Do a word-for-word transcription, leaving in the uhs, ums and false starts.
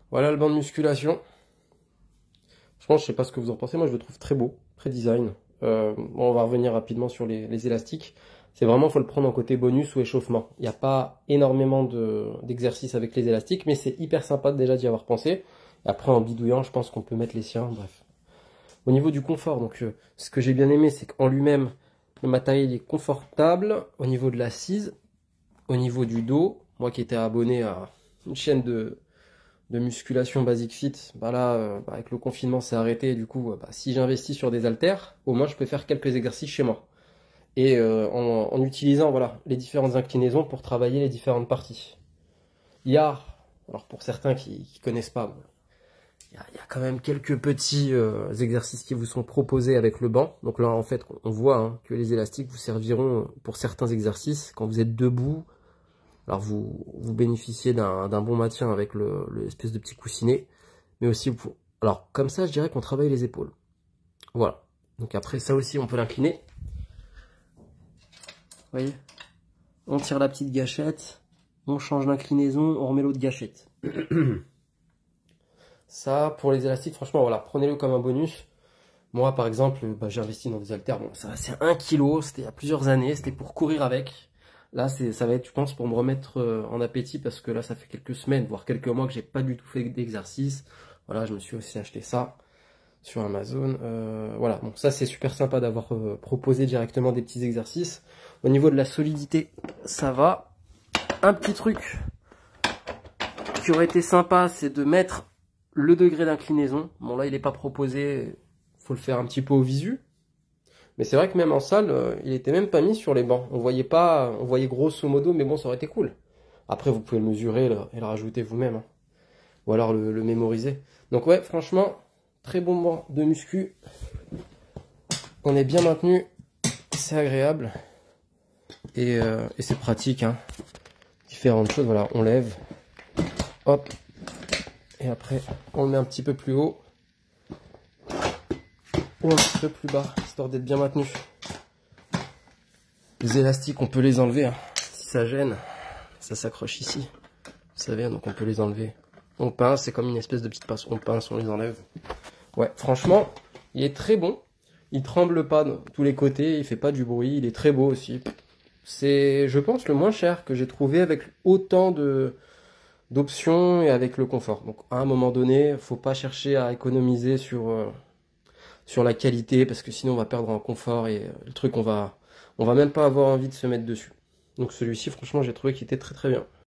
Voilà le banc de musculation. Franchement, je sais pas ce que vous en pensez, moi je le trouve très beau, très design. Euh, bon, on va revenir rapidement sur les, les élastiques. C'est vraiment, faut le prendre en côté bonus ou échauffement. Il n'y a pas énormément de, d'exercices avec les élastiques, mais c'est hyper sympa déjà d'y avoir pensé. Et après, en bidouillant, je pense qu'on peut mettre les siens, bref. Au niveau du confort, donc euh, ce que j'ai bien aimé, c'est qu'en lui-même, le matériel est confortable. Au niveau de l'assise, au niveau du dos, moi qui étais abonné à une chaîne de, de musculation Basic Fit, bah là, euh, bah avec le confinement, c'est arrêté. Et du coup, bah, si j'investis sur des haltères, au moins je peux faire quelques exercices chez moi. Et euh, en, en utilisant voilà, les différentes inclinaisons pour travailler les différentes parties. Il y a, alors pour certains qui ne connaissent pas, bon, il, y a, il y a quand même quelques petits euh, exercices qui vous sont proposés avec le banc. Donc là, en fait, on voit hein, que les élastiques vous serviront pour certains exercices. Quand vous êtes debout, alors vous, vous bénéficiez d'un d'un bon maintien avec le, le espèce de petit coussinet. Mais aussi, vous, alors comme ça, je dirais qu'on travaille les épaules. Voilà. Donc après, ça aussi, on peut l'incliner. Vous voyez, on tire la petite gâchette, on change d'inclinaison, on remet l'autre gâchette. Ça, pour les élastiques, franchement, voilà, prenez-le comme un bonus. Moi, par exemple, bah, j'ai investi dans des haltères. Bon, ça, c'est un kilo, c'était il y a plusieurs années, c'était pour courir avec. Là, ça va être, je pense, pour me remettre euh, en appétit, parce que là, ça fait quelques semaines, voire quelques mois que j'ai pas du tout fait d'exercice. Voilà, je me suis aussi acheté ça sur Amazon. Euh, voilà, bon, ça, c'est super sympa d'avoir euh, proposé directement des petits exercices. Au niveau de la solidité, ça va. Un petit truc qui aurait été sympa, c'est de mettre le degré d'inclinaison. Bon, là, il n'est pas proposé, faut le faire un petit peu au visu. Mais c'est vrai que même en salle, euh, il était même pas mis sur les bancs. On voyait pas, on voyait grosso modo, mais bon, ça aurait été cool. Après, vous pouvez le mesurer là, et le rajouter vous-même. Hein. Ou alors le, le mémoriser. Donc ouais, franchement, très bon banc de muscu. On est bien maintenu. C'est agréable. Et, euh, et c'est pratique. Hein. Différentes choses, voilà, on lève. Hop. Et après, on le met un petit peu plus haut. Ou un petit peu plus bas, histoire d'être bien maintenu. Les élastiques, on peut les enlever. Hein. Si ça gêne, ça s'accroche ici. Vous savez, donc on peut les enlever. On pince, c'est comme une espèce de petite pince. On pince, on les enlève. Ouais, franchement, il est très bon. Il tremble pas de tous les côtés, il fait pas du bruit. Il est très beau aussi. C'est, je pense, le moins cher que j'ai trouvé avec autant de d'options et avec le confort. Donc à un moment donné, faut pas chercher à économiser sur euh, sur la qualité, parce que sinon on va perdre en confort et euh, le truc on va on va même pas avoir envie de se mettre dessus. Donc celui-ci, franchement, j'ai trouvé qu'il était très très bien.